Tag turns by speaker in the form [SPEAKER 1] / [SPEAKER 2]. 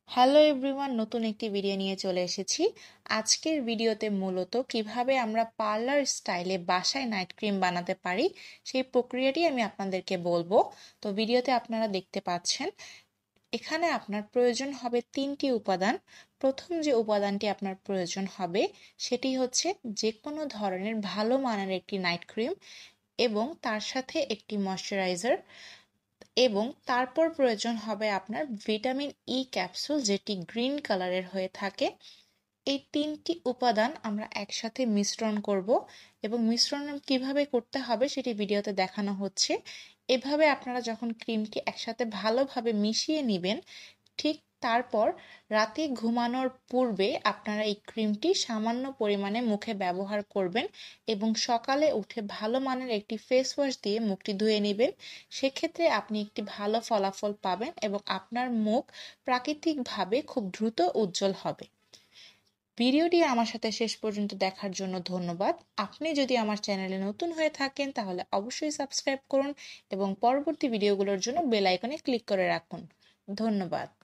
[SPEAKER 1] Hello everyone, নতুন একটি video নিয়ে চলে এসেছি। আজকের ভিডিওতে মূলত কিভাবে আমরা পার্লার স্টাইলে বাসায় নাইট ক্রিম বানাতে পারি সেই প্রক্রিয়াটি আমি আপনাদেরকে বলবো। তো ভিডিওতে আপনারা দেখতে পাচ্ছেন এখানে আপনার প্রয়োজন হবে 3টি উপাদান। প্রথম যে উপাদানটি আপনার প্রয়োজন হবে সেটি হচ্ছে যে কোনো ধরনের ভালো মানের একটি নাইট ক্রিম এবং তার সাথে একটি ময়শ্চারাইজার, এবং তারপর প্রয়োজন হবে আপনার ভিটামিন ই ক্যাপসুল, যেটি গ্রিন কালারের হয়ে থাকে। এই 3টি উপাদান আমরা একসাথে মিশ্রণ করব এবং মিশ্রণ কিভাবে করতে হবে সেটি ভিডিওতে দেখানো হচ্ছে। এভাবে আপনারা যখন ক্রিমটি একসাথে ভালোভাবে মিশিয়ে নেবেন, ঠিক তারপর রাতে ঘুমানোর পূর্বে আপনারা এই ক্রিমটি সামান্য পরিমাণে মুখে ব্যবহার করবেন এবং সকালে উঠে ভালো মানের একটি ফেস ওয়াশ দিয়ে মুখটি ধুয়ে নেবেন। সেক্ষেত্রে আপনি একটি ভালো ফলাফল পাবেন এবং আপনার মুখ প্রাকৃতিকভাবে খুব দ্রুত উজ্জ্বল হবে। ভিডিওটি আমার সাথে শেষ পর্যন্ত দেখার জন্য ধন্যবাদ। আপনি যদি আমার চ্যানেলে নতুন হয়ে থাকেন তাহলে অবশ্যই সাবস্ক্রাইব করুন এবং পরবর্তী ভিডিওগুলোর জন্য বেল আইকনে ক্লিক করে রাখুন। ধন্যবাদ।